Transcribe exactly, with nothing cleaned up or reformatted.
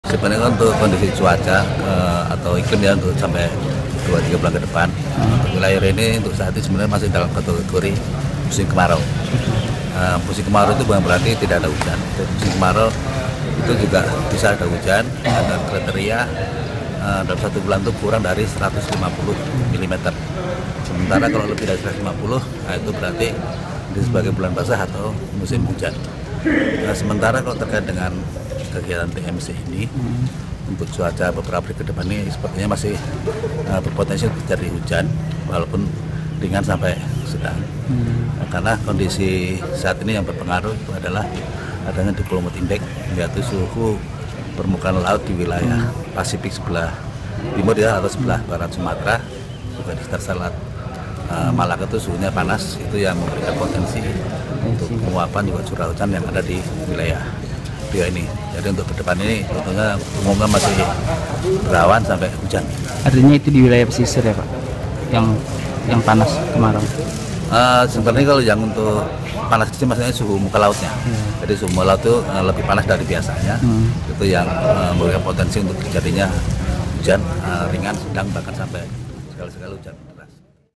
Sebenarnya kan untuk kondisi cuaca uh, atau iklim ya untuk sampai dua tiga bulan ke depan, hmm. untuk wilayah ini untuk saat ini sebenarnya masih dalam kategori musim kemarau. Uh, musim kemarau itu bukan berarti tidak ada hujan. Musim kemarau itu juga bisa ada hujan, ada kriteria uh, dalam satu bulan itu kurang dari seratus lima puluh milimeter. Sementara kalau lebih dari seratus lima puluh, nah itu berarti itu sebagai bulan basah atau musim hujan. Nah, sementara kalau terkait dengan kegiatan T M C ini, hmm. untuk cuaca beberapa hari ke depan ini sepertinya masih uh, berpotensi terjadi hujan, walaupun ringan sampai sedang. Hmm. Nah, karena kondisi saat ini yang berpengaruh itu adalah adanya diplomat index, yaitu suhu permukaan laut di wilayah hmm. Pasifik sebelah timur ya atau sebelah barat Sumatera, juga di sekitar Selat uh, Malaka itu suhunya panas, itu yang memberikan potensi untuk penguapan juga curah hujan yang ada di wilayah Rio ini. Jadi untuk ke depan ini tentunya umumnya masih berawan sampai hujan. Artinya itu di wilayah pesisir ya Pak, yang yang panas kemarau? Uh, sebenarnya kalau yang untuk panas itu maksudnya suhu muka lautnya. Hmm. Jadi suhu muka laut itu uh, lebih panas dari biasanya. Hmm. Itu yang uh, memberikan potensi untuk terjadinya hujan uh, ringan, sedang, bahkan sampai sekali-sekali hujan.